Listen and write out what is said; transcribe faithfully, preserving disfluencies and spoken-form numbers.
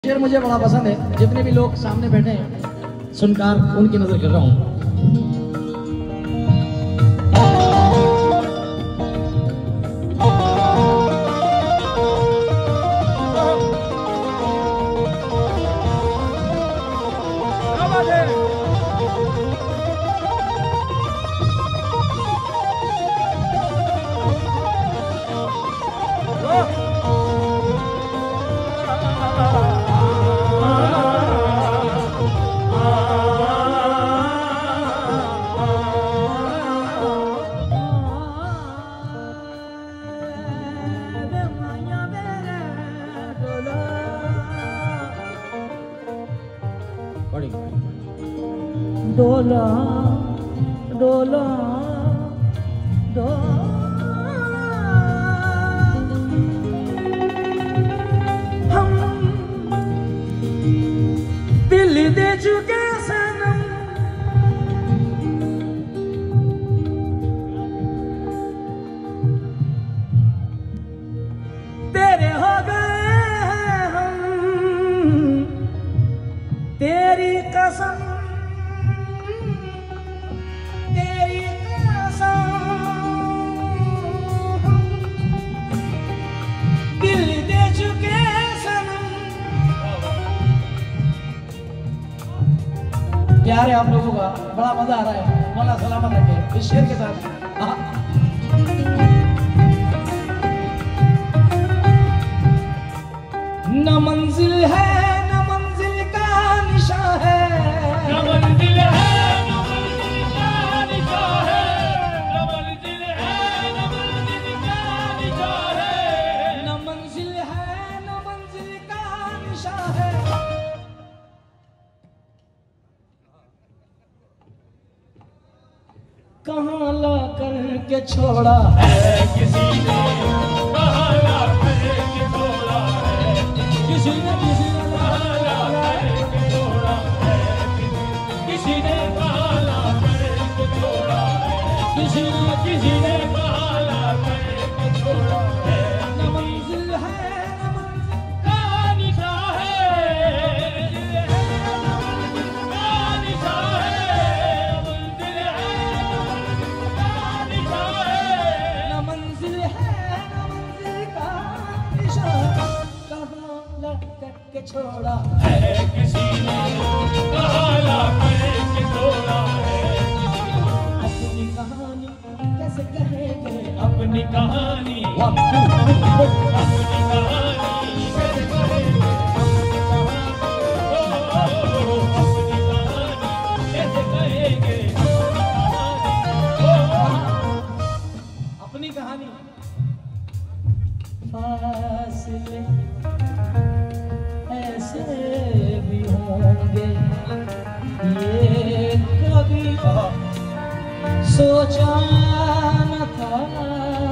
शेर मुझे बड़ा पसंद है। जितने भी लोग सामने बैठे हैं सुनकार उनकी नजर कर रहा हूँ। डोला डोला डोला हम दिल दे चुके सनम, तेरे हो गए हैं हम, तेरी कसम प्यार है आप लोगों का, बड़ा मजा आ रहा है। मौला सलामत रखे इस शेर के साथ। न मंजिल है न मंजिल का निशा है, न मंजिल है न मंजिल का निशा है, न मंजिल है न मंजिल का निशा है, न मंजिल है न मंजिल का निशा है। कहाँ ला करके छोड़ा है किसी ने, कहाँ ला करके छोड़ा है किसी ने, किसी ने कहाँ ला करके छोड़ा है, किसी ने कहाँ ला करके छोड़ा है, किसी ने किसी ने कहाँ ला करके छोड़ा है। न मंजिल है न मंजिल का निशा है, के छोड़ा है किसी ने, कहाँ ला करके छोड़ा है। अपनी कहानी कैसे कहेंगे, अपनी कहानी अपनी कहानी कैसे कहेंगे, अपनी कहानी कैसे कहेंगे, अपनी कहानी। फासले ऐसे भी होंगे ये कभी सोचा न था।